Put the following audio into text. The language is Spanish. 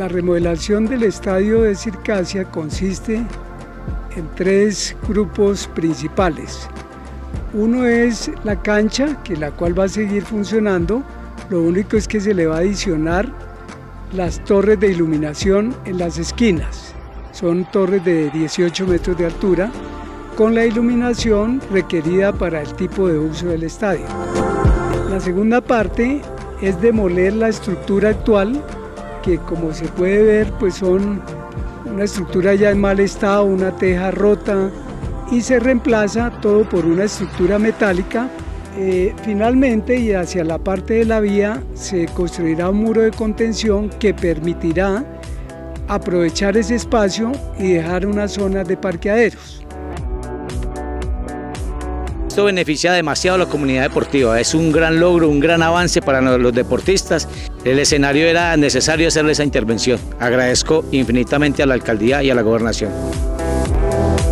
La remodelación del estadio de Circasia consiste en 3 grupos principales. Uno es la cancha, la cual va a seguir funcionando. Lo único es que se le va a adicionar las torres de iluminación en las esquinas. Son torres de 18 metros de altura, con la iluminación requerida para el tipo de uso del estadio. La segunda parte es demoler la estructura actual, que como se puede ver, pues son una estructura ya en mal estado, una teja rota, y se reemplaza todo por una estructura metálica. Finalmente, y hacia la parte de la vía, se construirá un muro de contención que permitirá aprovechar ese espacio y dejar unas zonas de parqueaderos. Esto beneficia demasiado a la comunidad deportiva, es un gran logro, un gran avance para los deportistas. El escenario era necesario hacerle esa intervención. Agradezco infinitamente a la alcaldía y a la gobernación.